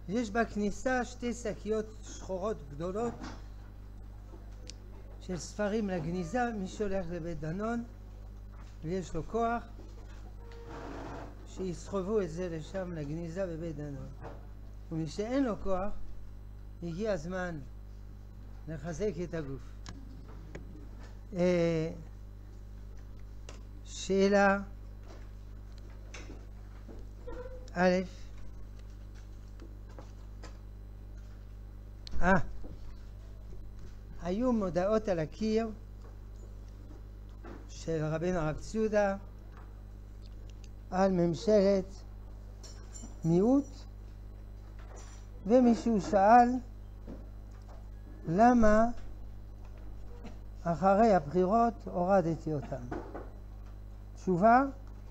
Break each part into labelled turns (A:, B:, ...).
A: יש בכניסה שתי שקיות שחורות גדולות של ספרים לגניזה. מי שהולך לבית דנון ויש לו כוח, שיסחבו את זה לשם לגניזה בבית דנון. ומי שאין לו כוח, הגיע הזמן לחזק את הגוף. שאלה א', היו מודעות על הקיר של רבנו הרב ציודה על ממשלת מיעוט, ומישהו שאל למה אחרי הבחירות הורדתי אותם. תשובה,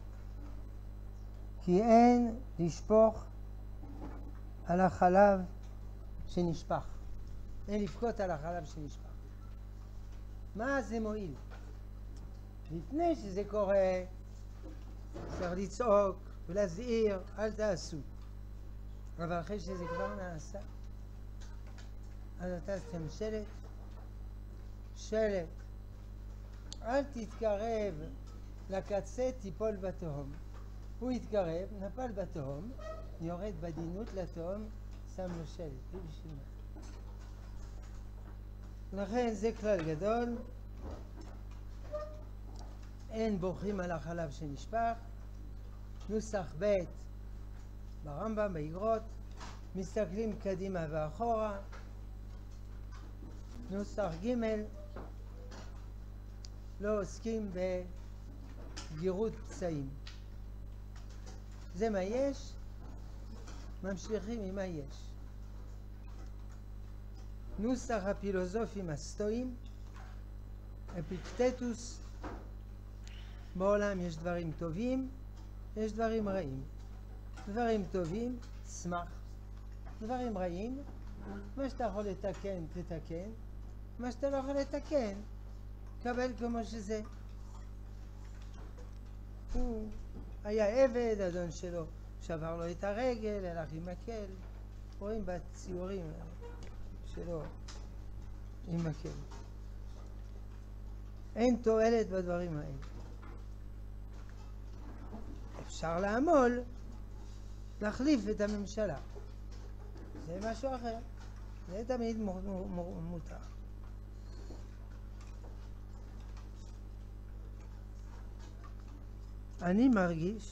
A: כי אין לשפוך על החלב שנשפך. אין לבכות על החלב שנשפך. מה זה מועיל? לפני שזה קורה צריך לצעוק ולהזהיר, אל תעשו. אבל אחרי שזה כבר נעשה, אז אתה שם שלט, אל תתקרב לקצה, תיפול בתהום. הוא התקרב, נפל בתהום, יורד בדינות לתהום, שם לו שלט. בשביל מה? לכן זה כלל גדול, אין בוכים על החלב שנשפך. נוסח ב' ברמב"ם, באגרות, מסתכלים קדימה ואחורה. נוסח ג' לא עוסקים בגירות פצעים. זה מה יש, ממשיכים עם מה יש. נוסח הפילוסופים הסטואים, אפיקטטוס, בעולם יש דברים טובים, יש דברים רעים. דברים טובים, שמח. דברים רעים, מה שאתה יכול לתקן, תתקן. מה שאתה לא יכול לתקן, קבל כמו שזה. הוא היה עבד, אדון שלו שבר לו את הרגל, הלך עם מקל. רואים בציורים שלו עם מקל. אין תועלת בדברים האלה. אפשר לעמול, להחליף את הממשלה. זה משהו אחר. זה תמיד מותר. אני מרגיש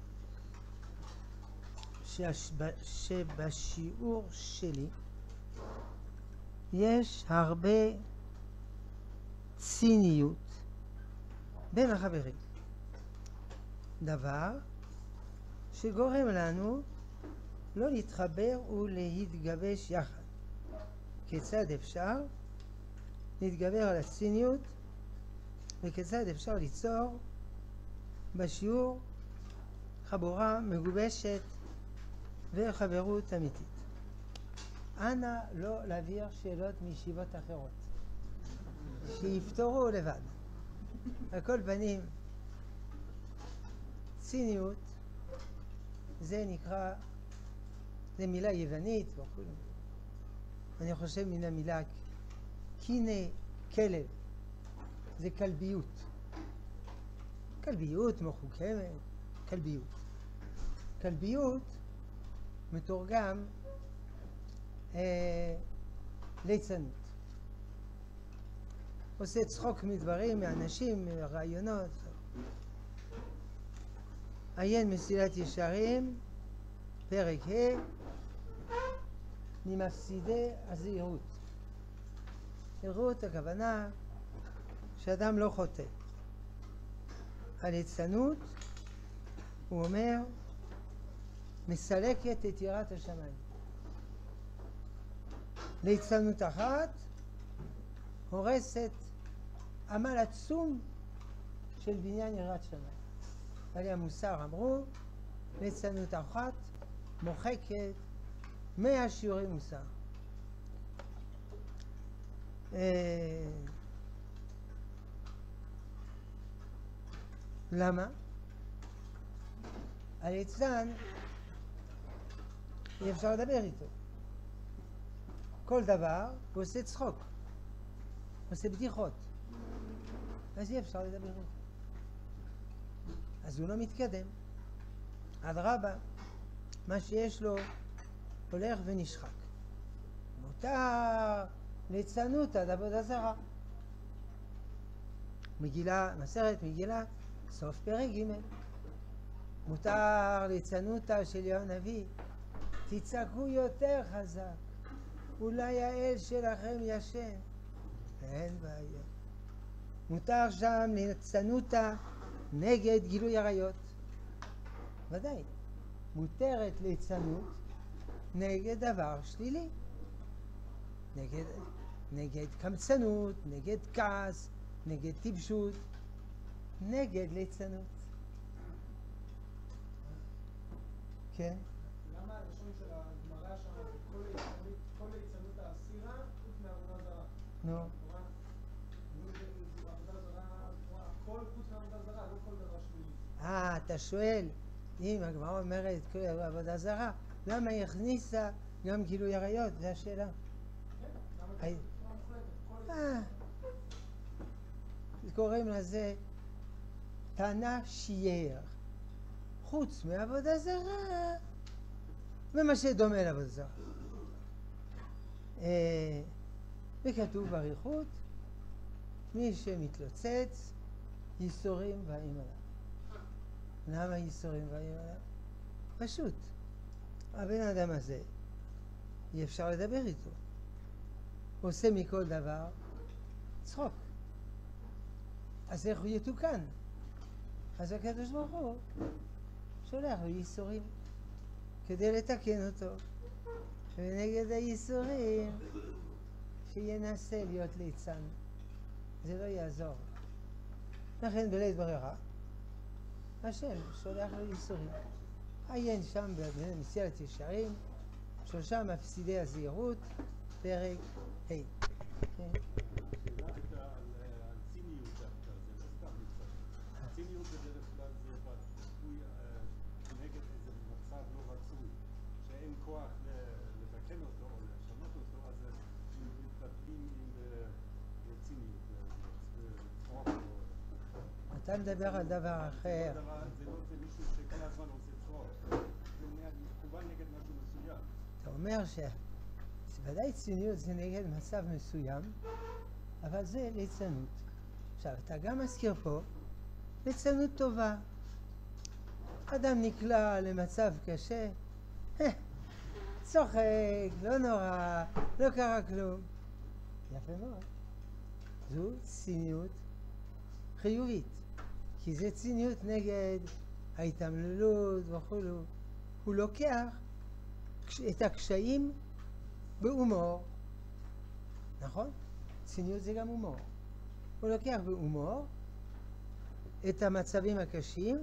A: שבשיעור שלי יש הרבה ציניות בין החברים. דבר שגורם לנו לא להתחבר ולהתגבש יחד. כיצד אפשר להתגבר על הציניות וכיצד אפשר ליצור בשיעור חבורה מגובשת וחברות אמיתית. אנא לא להעביר שאלות מישיבות אחרות, שיפתרו לבד. על כל פנים, ציניות זה נקרא, זה מילה יוונית וכו'. אני חושב מן המילה קינה, כלב, זה כלביות. כלביות מחוכמת, כלביות. כלביות מתורגם ליצנות. עושה צחוק מדברים, מאנשים, מרעיונות. עיין מסילת ישרים, פרק ה', ממפסידי הזהירות. זהירות הכוונה שאדם לא חוטא. הליצנות, הוא אומר, מסלקת את יראת השמיים. ליצנות אחת הורסת עמל עצום של בניין יראת שמיים. בעלי המוסר אמרו, ליצנות אחת מוחקת 100 שיעורי מוסר. למה? הליצן אי אפשר לדבר איתו. כל דבר הוא עושה צחוק, הוא עושה בדיחות, אז אי אפשר לדבר איתו. אז הוא לא מתקדם. אדרבה, מה שיש לו הולך ונשחק. מותר ליצנות עד עבודה זרה. מגילה, מסכת מגילה, סוף פרק ג'. מותר ליצנותה של אליהו הנביא, תצעקו יותר חזק, אולי האל שלכם ישן. אין בעיה. מותר שם ליצנותה נגד גילוי עריות. ודאי, מותרת ליצנות נגד דבר שלילי, נגד קמצנות, נגד כעס, נגד טיפשות, נגד ליצנות. כן?
B: למה הראשון של הגמרא שם זה כל ליצנות האסירה חוץ מעבודה זרה?
A: נו.
B: עבודה זרה, הכל חוץ מעבודה זרה, לא כל דבר שלילי.
A: אתה שואל, אם הגמרא אומרת כל עבודה זרה, למה היא הכניסה גם גילוי עריות? זו השאלה.
B: כן, למה
A: קוראים לזה טענה שיער. חוץ מעבודה זרה, ומה שדומה לעבודה זרה. וכתוב באריכות, מי שמתלוצץ, ייסורים באים עליו. למה ייסורים באים עליו? פשוט. הבן אדם הזה, אי אפשר לדבר איתו. הוא עושה מכל דבר צחוק. אז איך הוא יתוקן? אז הקדוש ברוך הוא שולח לו ייסורים כדי לתקן אותו, ונגד הייסורים שינסה להיות ליצן, זה לא יעזור. לכן בלית ברירה השם שולח לו ייסורים. עיין שם במסילת ישרים, 3 מפסידי הזהירות, פרק ה'. כן.
C: ציניות בדרך כלל זה ביטוי נגד איזה מצב לא רצוי, שאין כוח לתקן אותו או לשנות אותו, אז מתבטאים עם ציניות, צחוק.
A: אתה מדבר על דבר אחר.
C: זה לא זה מישהו שכל הזמן עושה צחוק, זה מכוון נגד משהו מסוים.
A: אתה אומר שוודאי ציניות זה נגד מצב מסוים, אבל זה ליצנות. עכשיו, אתה גם מזכיר פה ליצנות טובה. אדם נקלע למצב קשה, צוחק, לא נורא, לא קרה כלום. יפה מאוד. זו ציניות חיובית, כי זה ציניות נגד ההתעמללות וכו'. הוא לוקח את הקשיים בהומור, נכון? ציניות זה גם הומור. הוא לוקח בהומור את המצבים הקשים.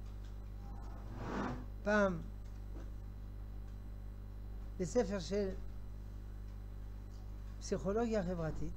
A: פעם בספר של פסיכולוגיה חברתית,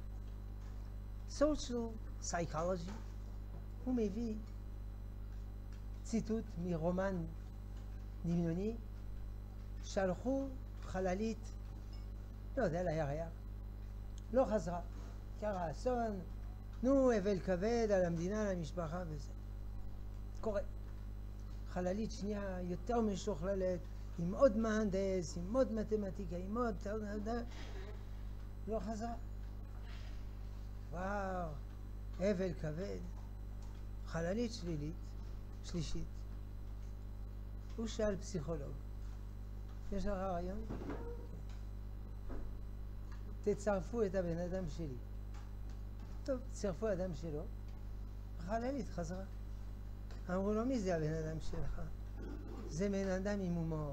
A: social psychology, הוא מביא ציטוט מרומן דמיוני. שלחו חללית, לא יודע, לירח, לא חזרה, קרה אסון, נו, אבל כבד על המדינה, על המשפחה וזה. קורה. חללית שנייה יותר משוכללת, עם עוד מהנדס, עם עוד מתמטיקה, עם עוד... לא חזרה. וואו, אבל כבד. חללית שלישית. הוא שאל פסיכולוג, יש לך רעיון? תצרפו את הבן אדם שלי. טוב, צרפו אדם שלו, החללית חזרה. אמרו לו, מי זה הבן אדם שלך? זה בן אדם עם הומור.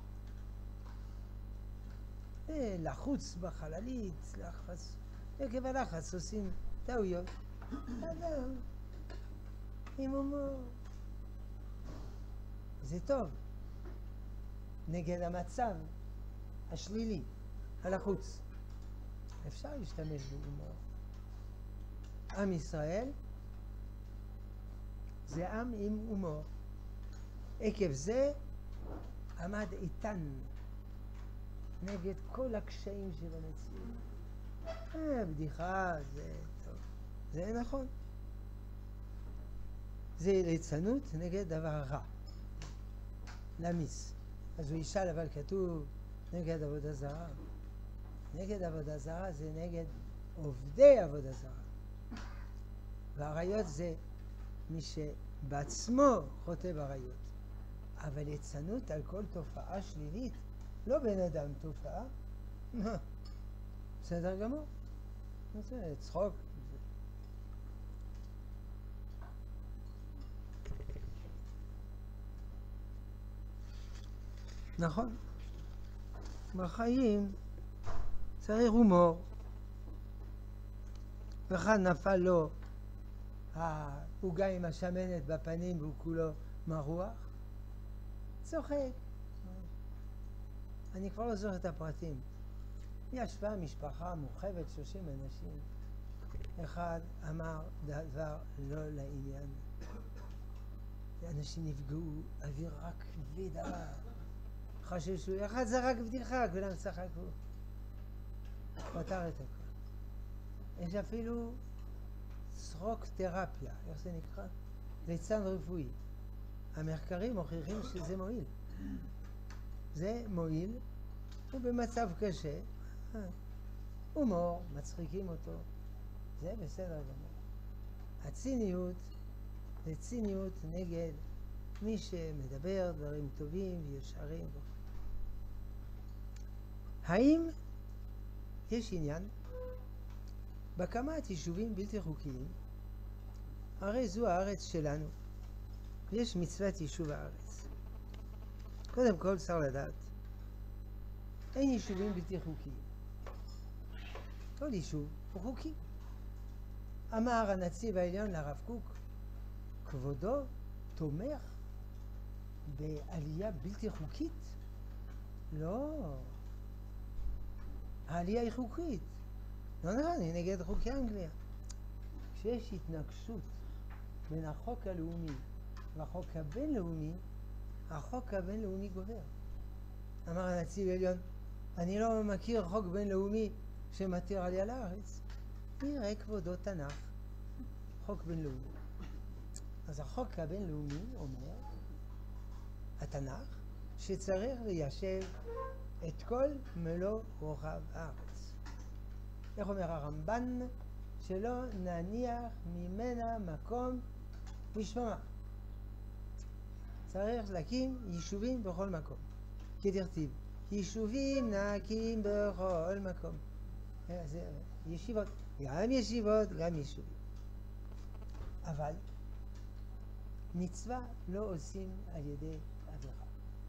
A: לחוץ בחללית, לחץ. עקב הלחץ עושים טעויות. אדם עם הומור. זה טוב. נגד המצב השלילי, הלחוץ. אפשר להשתמש בהומור. עם ישראל זה עם עם הומור. עקב זה עמד איתן נגד כל הקשיים שבמציאות. בדיחה, זה טוב. זה נכון. זה ליצנות נגד דבר רע. למיס. אז הוא ישאל, אבל כתוב נגד עבודה זרה. נגד עבודה זרה זה נגד עובדי עבודה זרה. והעריות זה מי שבעצמו חוטא בעריות. אבל ליצנות על כל תופעה שלילית, לא בן אדם תופעה, בסדר גמור. זה צחוק. נכון. בחיים צריך הומור. ואחד נפל לו העוגה עם השמנת בפנים והוא כולו מרוח. צוחק. אני כבר לא זוכר את הפרטים. ישבה משפחה מורחבת, 30 אנשים. אחד אמר דבר לא לעניין. אנשים נפגעו, אווירה כבדה. חששו, אחד זרק בדיחה, כולם צחקו. פתר את הכל. יש אפילו צחוק תרפיה, איך זה נקרא? ליצן רפואי. המחקרים מוכיחים שזה מועיל. זה מועיל, הוא במצב קשה, הומור, מצחיקים אותו, זה בסדר גמור. הציניות זה ציניות נגד מי שמדבר דברים טובים וישרים. האם יש עניין בהקמת יישובים בלתי חוקיים? הרי זו הארץ שלנו, ויש מצוות יישוב הארץ. קודם כל צריך לדעת, אין יישובים בלתי חוקיים. כל יישוב הוא חוקי. אמר הנציב העליון לרב קוק, כבודו תומך בעלייה בלתי חוקית? לא. העלייה היא חוקית. לא נראה, אני נגד חוקי אנגליה. כשיש התנגשות בין החוק הלאומי והחוק הבינלאומי, החוק הבינלאומי גובר. אמר הנציב העליון, אני לא מכיר חוק בינלאומי שמתיר עלייה לארץ. נראה כבודו תנ"ך, חוק בינלאומי. אז החוק הבינלאומי אומר, התנ"ך, שצריך ליישב את כל מלוא רוחב הארץ. איך אומר הרמב"ן? שלא נניח ממנה מקום בשממה. צריך להקים יישובים בכל מקום. כדרתיב, יישובים נקים בכל מקום. זה ישיבות, גם ישיבות, גם יישובים. אבל מצווה לא עושים על ידי עבירה.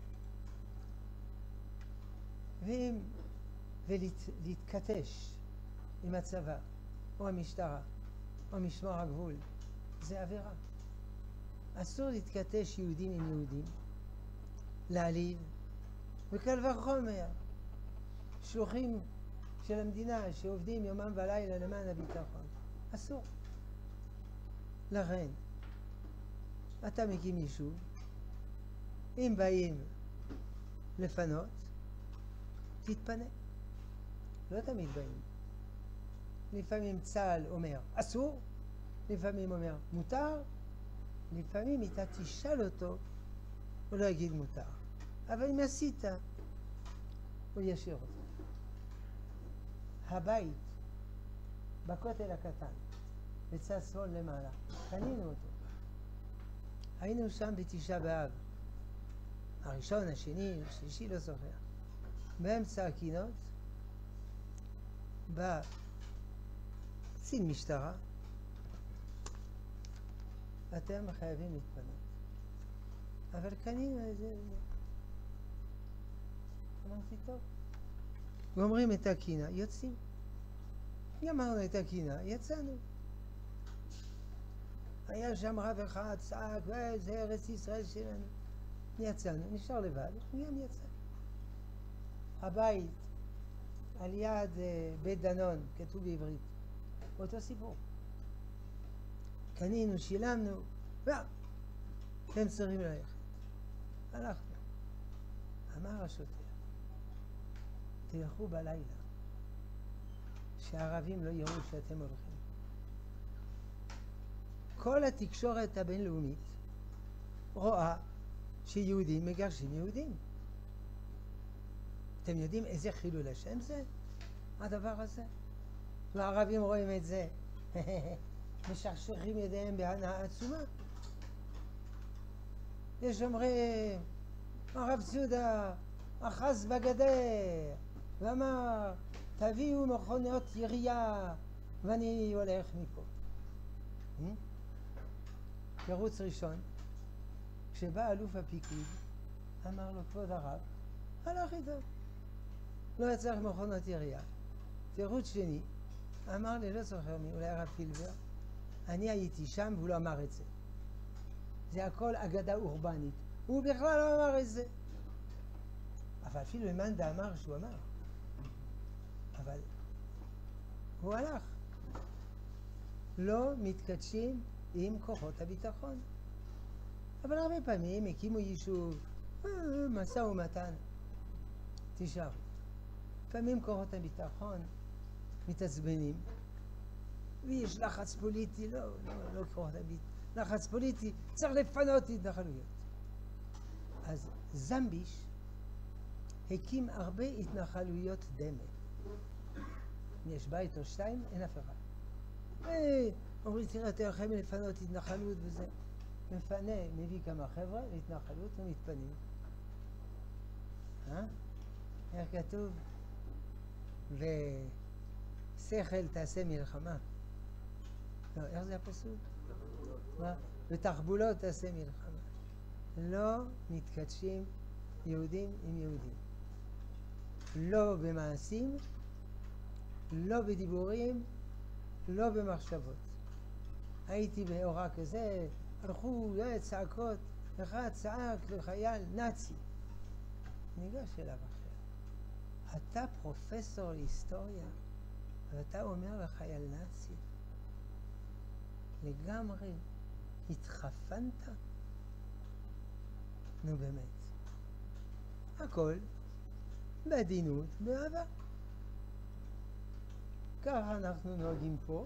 A: ולהתכתש עם הצבא, או המשטרה, או משמר הגבול, זה עבירה. אסור להתכתש יהודים עם יהודים, להעליב, וקל וחומר, שלוחים של המדינה שעובדים יומם ולילה למען הביטחון. אסור. לכן, אתה מקים יישוב, אם באים לפנות, תתפנה. לא תמיד באים. לפעמים צה"ל אומר אסור, לפעמים אומר מותר, לפעמים אתה תשאל אותו, הוא לא יגיד מותר. אבל אם עשית, הוא ישאיר אותו. הבית בכותל הקטן, בצד שמאל למעלה, קנינו אותו. היינו שם בתשעה באב. הראשון, השני, השלישי, לא זוכר. באמצע הקינות, בא קצין משטרה, אתם חייבים להתפנות. אבל קנינו איזה... אמרתי, טוב. גומרים את הקינה, יוצאים. גמרנו את הקינה, יצאנו. היה שם רב אחד, צעק, זה ארץ ישראל שלנו. יצאנו, נשאר לבד, גם יצא. הבית, על יד בית דנון, כתוב בעברית. אותו סיפור. קנינו, שילמנו, אתם צריכים ללכת. הלכנו. אמר השוטר, תלכו בלילה, שהערבים לא יראו שאתם הולכים. כל התקשורת הבינלאומית רואה שיהודים מגרשים יהודים. אתם יודעים איזה חילול השם זה? הדבר הזה? והערבים רואים את זה, משכשכים ידיהם בהנאה עצומה. יש אומרים, הרב צודה אחז בגדר ואמר, תביאו מכונות ירייה ואני הולך מפה. תירוץ ראשון, כשבא אלוף הפיקוד, אמר לו, כבוד הרב, הלך איתו. לא יצטרך מכונות ירייה. תירוץ שני, אמר לי, לא זוכר מי, אולי הרב פילבר, אני הייתי שם והוא לא אמר את זה. זה הכל אגדה אורבנית. הוא בכלל לא אמר את זה. אבל אפילו מאן אמר שהוא אמר. אבל הוא הלך. לא מתקדשים עם כוחות הביטחון. אבל הרבה פעמים הקימו יישוב, משא ומתן. תשארו. לפעמים כוחות הביטחון מתעצבנים, ויש לחץ פוליטי, לא כוחות הביטחון, לחץ פוליטי, צריך לפנות התנחלויות. אז זמביש הקים הרבה התנחלויות דמה. יש בית או שתיים, אין אף אחד. אומרים, תראה, אתה יכול לפנות התנחלות וזה. מפנה, מביא כמה חבר'ה להתנחלות ומתפנים. איך כתוב? ושכל תעשה מלחמה. לא, איך זה הפסוק? ותחבולות תעשה מלחמה. לא מתקדשים יהודים עם יהודים. לא במעשים, לא בדיבורים, לא במחשבות. הייתי בהוראה כזה, הלכו צעקות, אחד צעק לחייל נאצי. ניגש אליו אחר. אתה פרופסור להיסטוריה, ואתה אומר לחייל נאצי, לגמרי התחפנת? נו באמת. הכל בעדינות, באהבה. ככה אנחנו נוהגים פה.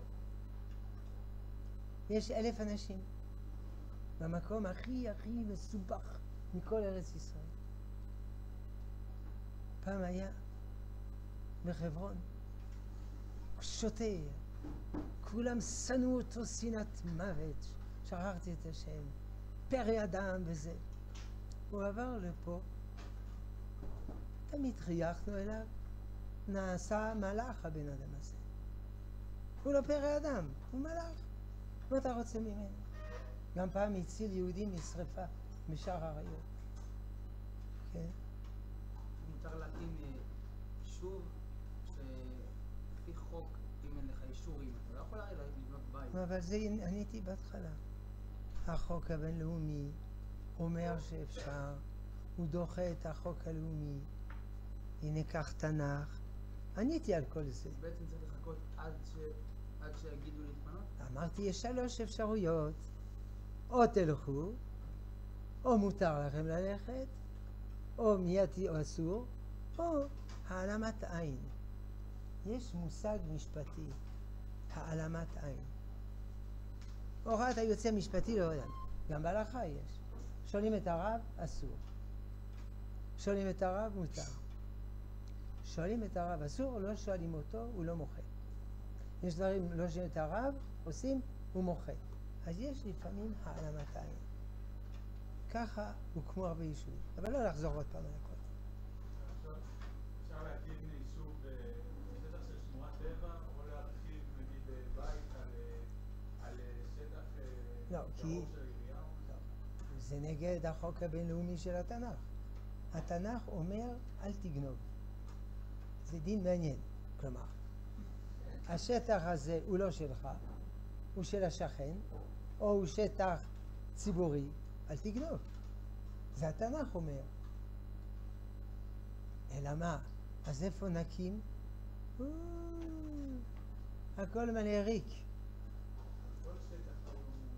A: יש 1,000 אנשים במקום הכי מסובך מכל ארץ ישראל. פעם היה בחברון שוטר, כולם שנאו אותו שנאת מוות, שכחתי את השם, פרא אדם וזה. הוא עבר לפה, תמיד חייכנו אליו, נעשה מלאך הבן אדם הזה. הוא לא פרא אדם, הוא מלאך. מה אתה רוצה ממנו? גם פעם הציל יהודים משרפה בשער האריות. כן?
D: מותר להקים יישוב שלפי חוק, אם אין לך אישורים, אתה לא יכול הרי לבנות בית.
A: אבל זה עניתי בהתחלה. החוק הבינלאומי אומר שאפשר, הוא דוחה את החוק הלאומי. הנה כך תנ"ך. עניתי על כל זה.
D: בעצם צריך לחכות עד שיגידו להתפנות?
A: אמרתי, יש 3 אפשרויות. או תלכו, או מותר לכם ללכת, או מיד או אסור, או העלמת עין. יש מושג משפטי, העלמת עין. הוראת היוצא משפטי לא יודע. גם בהלכה יש. שואלים את הרב, אסור. שואלים את הרב, מותר. שואלים את הרב, אסור, לא שואלים אותו, הוא לא מוחה. יש דברים, לא שואלים את הרב, עושים, הוא מוחה. אז יש לפעמים העלמת עין. ככה הוקמו הרבה יישובים. אבל לא לחזור עוד פעם על הכל.
E: אפשר להקים יישוב בשטח של שמורת טבע, או להרחיב נגיד בית על שטח
A: לא, כי
E: של עירייה?
A: לא. זה נגד החוק הבינלאומי של התנ"ך. התנ"ך אומר, אל תגנוב. זה דין מעניין. כלומר, השטח הזה הוא לא שלך, הוא של השכן, או הוא שטח ציבורי, אל תגנוב. זה התנ"ך אומר. אלא מה? אז איפה נקים? הכל מלא ריק.
E: כל שטח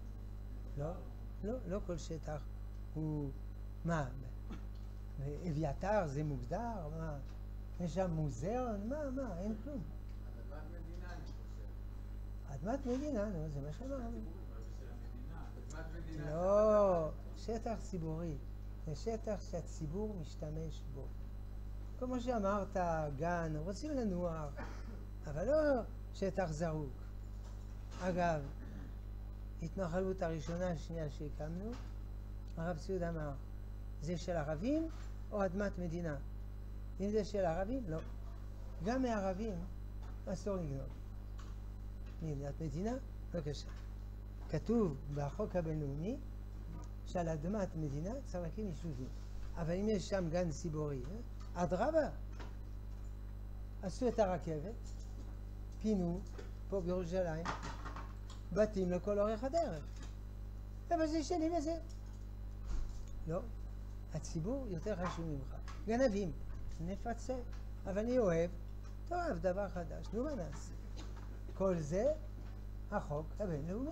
A: לא כל שטח הוא... מה? אביתר זה מוגדר? מה? יש שם מוזיאון? מה? אין כלום.
D: אדמת מדינה, אני חושב.
A: אדמת מדינה, נו, זה מה שאמרנו.
E: אבל זה של המדינה.
D: אדמת מדינה.
A: לא, שטח ציבורי. זה שטח שהציבור משתמש בו. כמו שאמרת, גן, רוצים לנוח, אבל לא שטח זרוק. אגב, התנחלות הראשונה, השנייה שהקמנו, הרב ציוד אמר, זה של ערבים או אדמת מדינה? אם זה של ערבים, לא. גם מערבים אסור לגנוב. מאדמת מדינה, בבקשה. כתוב בחוק הבינלאומי שעל אדמת מדינה צריך להקים יישובים. אבל אם יש שם גן ציבורי, אדרבה, עשו את הרכבת, פינו פה בירושלים, בתים לכל אורך הדרך. אבל זה שלי וזה. לא, הציבור יותר חשוב ממך. גנבים, נפצה. אבל אני אוהב, תאהב דבר חדש, נו מה נעשה? כל זה החוק הבינלאומי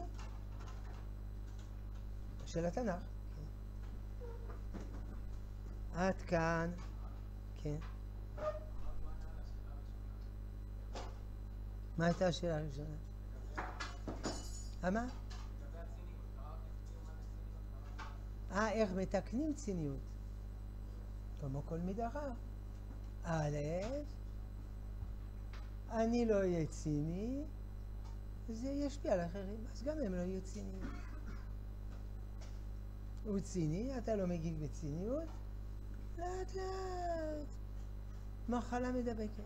A: של התנ"ך. עד כאן, כן. מה הייתה השאלה הראשונה? מה? איך מתקנים ציניות? כמו כל מדרה. א', אני לא אהיה ציני, זה ישפיע על אחרים, אז גם הם לא יהיו ציניים. הוא ציני, אתה לא מגיב בציניות, לאט לאט מחלה מדבקת.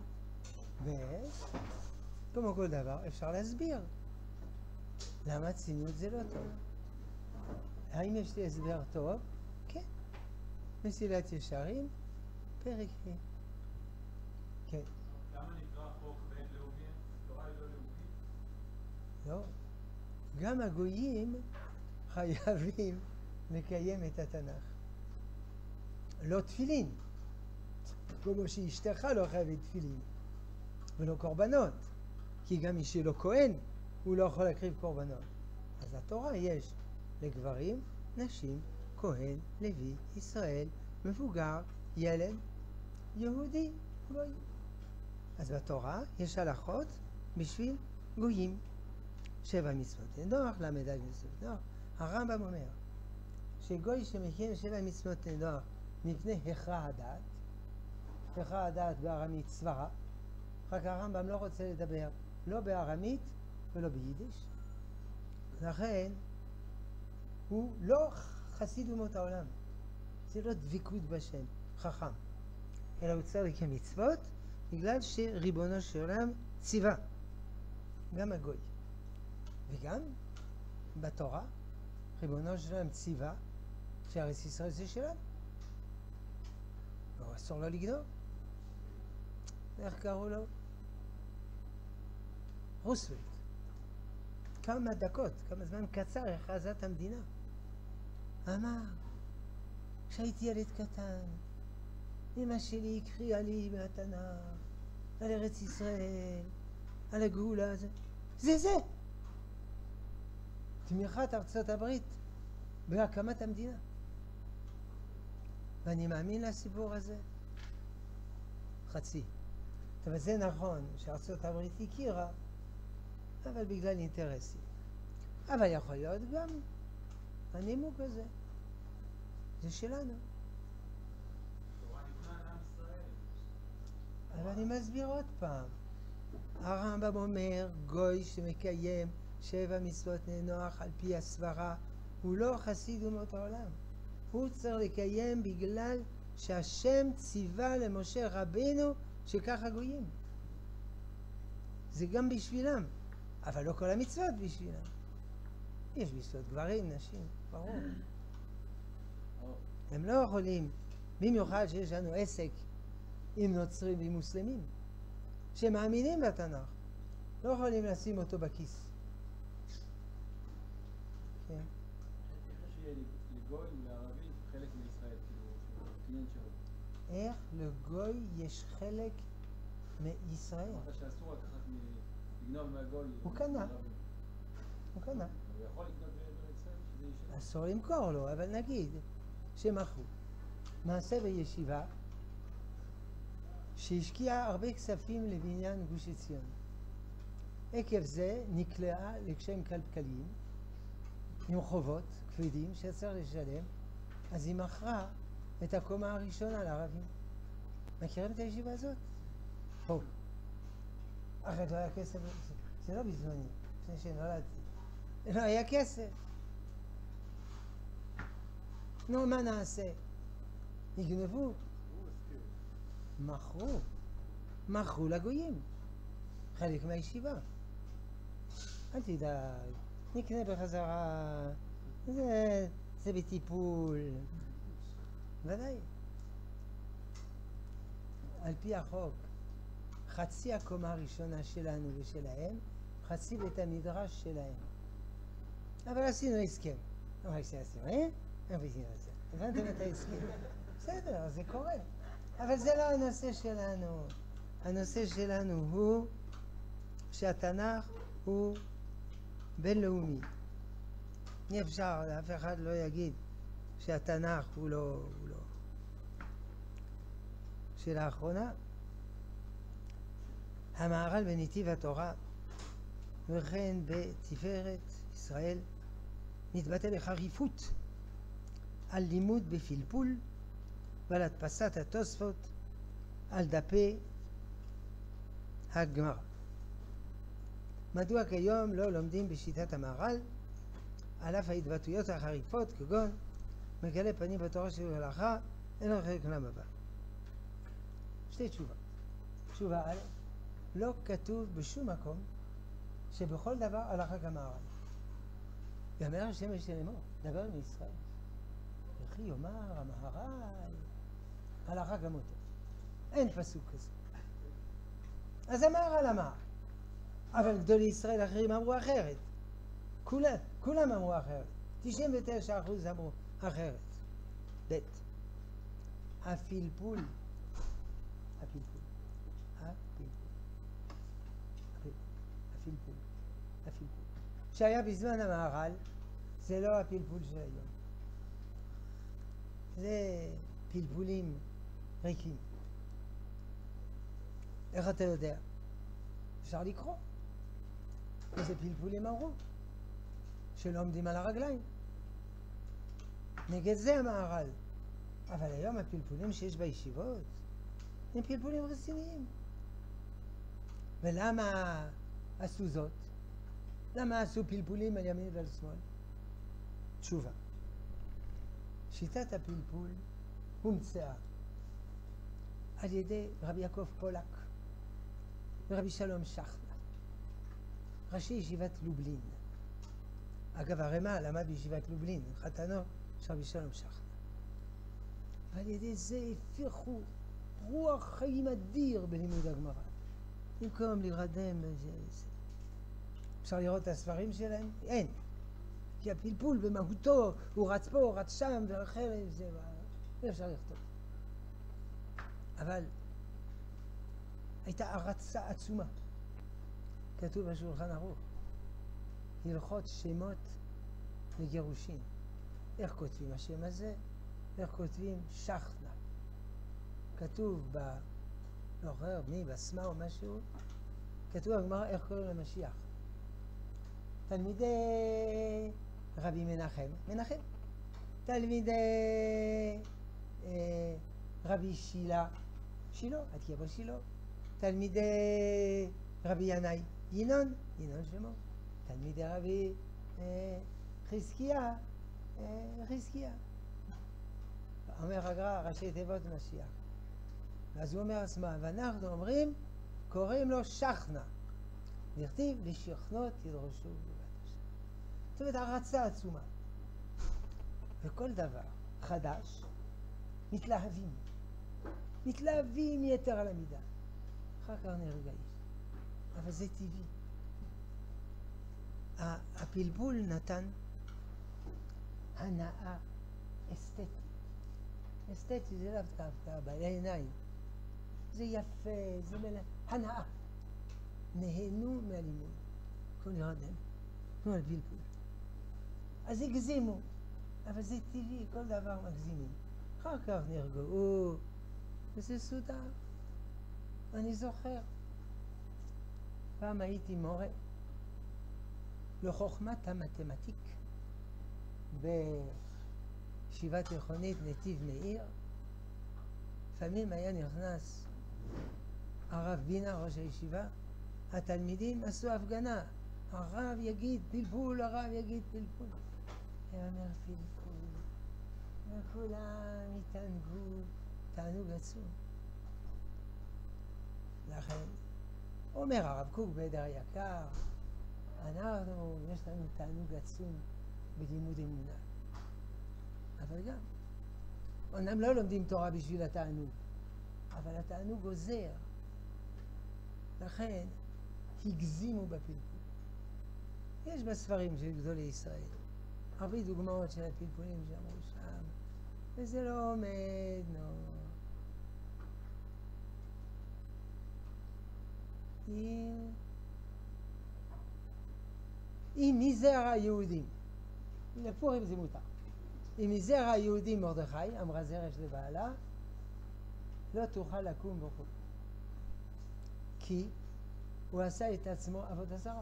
A: כמו כל דבר, אפשר להסביר למה ציניות זה לא טוב. האם יש לי הסבר טוב? כן. מסילת ישרים, פרק ה'. כן.
E: למה נקרא חוק בינלאומי? התורה היא לא לאומית?
A: לא. גם הגויים חייבים לקיים את התנ"ך. לא תפילין. כמו שאשתך לא חייבת תפילין. ולא קורבנות. כי גם מי שלא כהן, הוא לא יכול להקריב קורבנות. אז התורה יש לגברים, נשים, כהן, לוי, ישראל, מבוגר, ילד, יהודי, גוי. אז בתורה יש הלכות בשביל גויים. 7 מצוות לנוח, למד מצוות לנוח. הרמב"ם אומר שגוי שמקיים 7 מצוות לנוח מפני הכרע הדעת, הכרע הדעת בארמית סברה, רק הרמב"ם לא רוצה לדבר לא בארמית ולא ביידיש, לכן הוא לא חסיד אומות העולם, זה לא דביקות בשם, חכם, אלא הוא צריך כמצוות בגלל שריבונו של עולם ציווה, גם הגוי. וגם בתורה ריבונו של עולם ציווה שארץ ישראל זה שלנו, לא אסור לו לגנוב. איך קראו לו? רוסוולט. כמה דקות, כמה זמן קצר הכרזת המדינה. אמר, כשהייתי ילד קטן, אמא שלי הקריאה לי מהתנ"ך על ארץ ישראל, על הגאולה הזאת. זה תמיכת ארצות הברית בהקמת המדינה. ואני מאמין לסיפור הזה חצי. אבל זה נכון שארצות הברית הכירה, אבל בגלל אינטרסים. אבל יכול להיות גם הנימוק הזה. זה שלנו.
E: התורה ניתנה לעם ישראל.
A: אבל אני מסביר עוד פעם. הרמב"ם אומר, גוי שמקיים 7 מצוות לנוח על פי הסברה, הוא לא חסיד אומות העולם. הוא צריך לקיים בגלל שהשם ציווה למשה רבינו שככה גויים. זה גם בשבילם, אבל לא כל המצוות בשבילם. יש מצוות גברים, נשים, ברור. הם לא יכולים, במיוחד שיש לנו עסק עם נוצרים ועם מוסלמים, שמאמינים בתנ"ך, לא יכולים לשים אותו בכיס. כן.
F: איך שיהיה לגוי לערבי חלק מישראל, כאילו, קניין שלו?
A: איך לגוי יש חלק מישראל?
F: אמרת שאסור לקחת לגנוב מהגוי.
A: הוא קנה.
F: לערבים.
A: הוא קנה.
F: הוא יכול לקנות בארץ ישראל שזה ישנה.
A: אסור למכור לו, אבל נגיד שמכרו. מעשה בישיבה, שהשקיעה הרבה כספים לבניין גוש עציון. עקב זה נקלעה לקשיים כלכליים עם חובות כבדים שצריך לשלם, אז היא מכרה את הקומה הראשונה לערבים. מכירים את הישיבה הזאת? פה. אחרת לא היה כסף, זה לא בזמני, לפני שנולדתי. לא היה כסף. נו, מה נעשה? נגנבו? מכרו לגויים. חלק מהישיבה. אל תדאג, נקנה בחזרה, זה בטיפול. ודאי. על פי החוק, חצי הקומה הראשונה שלנו ושלהם, חצי בית המדרש שלהם. אבל עשינו הסכם. אבל שעשינו, הבנתם את ההסכם? בסדר, זה קורה. אבל זה לא הנושא שלנו. הנושא שלנו הוא שהתנ"ך הוא בינלאומי. אי אפשר, אף אחד לא יגיד שהתנ"ך הוא לא. שאלה האחרונה, המהר"ל בנתיב התורה וכן בתפארת ישראל מתבטא בחריפות על לימוד בפלפול ועל הדפסת התוספות על דפי הגמרא. מדוע כיום לא לומדים בשיטת המהר"ל על אף ההתבטאויות החריפות כגון מגלה פנים בתורה של הלכה אין לו חלק עולם הבא? שתי תשובות. תשובה א', לא כתוב בשום מקום שבכל דבר הלכה כמהר"ל. יאמר השם אשר לאמור, דבר מישראל. וכי יאמר המהר"ל הלכה כמותו. אין פסוק כזה. אז המהר"ל אמר, אבל גדולי ישראל אחרים אמרו אחרת. כולם אמרו אחרת. 99% אמרו אחרת. ב' הפלפול שהיה בזמן המהר"ל זה לא הפלפול של היום. זה פלפולים ריקים. איך אתה יודע? אפשר לקרוא. איזה פלפולים אמרו? שלא עומדים על הרגליים. נגד זה המהר"ל. אבל היום הפלפולים שיש בישיבות הם פלפולים רציניים. ולמה עשו זאת? למה עשו פלפולים על ימין ועל שמאל? תשובה. שיטת הפלפול הומצאה על ידי רבי יעקב פולק ורבי שלום שכנא, ראשי ישיבת לובלין. אגב, הרמ"א למד בישיבת לובלין, חתנו של רבי שלום שכנא. ועל ידי זה הפיחו רוח חיים אדיר בלימוד הגמרא. במקום להירדם בזה. אפשר לראות את הספרים שלהם? אין. כי הפלפול במהותו הוא רץ פה, רץ שם, ואחרת זה לא אפשר לכתוב. אבל הייתה הרצה עצומה. כתוב בשולחן ערוך, הלכות שמות לגירושין. איך כותבים השם הזה? איך כותבים שכנא? כתוב לא אחר, מי, בסמה או משהו, כתוב בגמרא איך קוראים למשיח. תלמידי רבי מנחם, תלמידי רבי שילה, עד יבוא שילה, תלמידי רבי ינאי, ינון שמו, תלמידי רבי חזקיה, אומר הגר"א ראשי תיבות משיח. ואז הוא אומר עצמה, ואנחנו אומרים, קוראים לו שכנא. נכתיב לשכנות תדרשו בבת השם. זאת אומרת, הרצה עצומה. וכל דבר חדש, מתלהבים יתר על המידה. אחר כך נרגעים. אבל זה טבעי. הפלפול נתן הנאה אסתטית. אסתטי זה לאו דווקא בעיניים. זה יפה, זה הנאה. נהנו מהלימוד. כל ירדם, כמו על פלפול. אז הגזימו, אבל זה טבעי, כל דבר מגזימים. אחר כך נרגעו, וזה סודר. אני זוכר, פעם הייתי מורה לחוכמת המתמטיק בישיבה תיכונית נתיב מאיר. לפעמים היה נכנס הרב בינה, ראש הישיבה, התלמידים עשו הפגנה, הרב יגיד פלפול, הרב יגיד פלפול. היה אומר פלפול, וכולם התענגו, תענוג עצום. לכן, אומר הרב קוק בעדר היקר, אנחנו, יש לנו תענוג עצום בלימוד אמונה. אבל גם, אומנם לא לומדים תורה בשביל התענוג, אבל התענוג עוזר. לכן, הגזימו בפלפול. יש בספרים של גדולי ישראל הרבה דוגמאות של הפלפולים שאמרו שם, וזה לא עומד, נו. אם מזרע היהודים, לפורים זה מותר, אם מזרע היהודים מרדכי, אמרה זרש לבעלה, לא תוכל לקום וכו'. כי הוא עשה את עצמו עבודה זרה.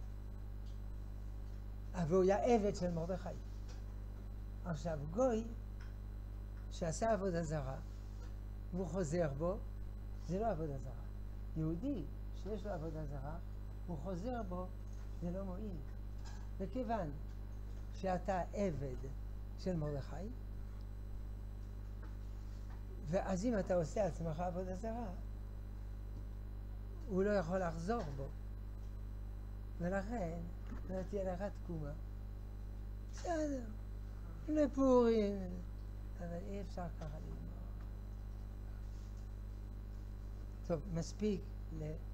A: אבל הוא היה עבד של מרדכי. עכשיו, גוי שעשה עבודה זרה, והוא חוזר בו, זה לא עבודה זרה. יהודי שיש לו עבודה זרה, הוא חוזר בו, זה לא מועיל. וכיוון שאתה עבד של מרדכי, ואז אם אתה עושה עצמך עבודה זרה, הוא לא יכול לחזור בו. ולכן, לא תהיה לך תקומה. בסדר, לפורים, אבל אי אפשר ככה ללמוד. טוב, מספיק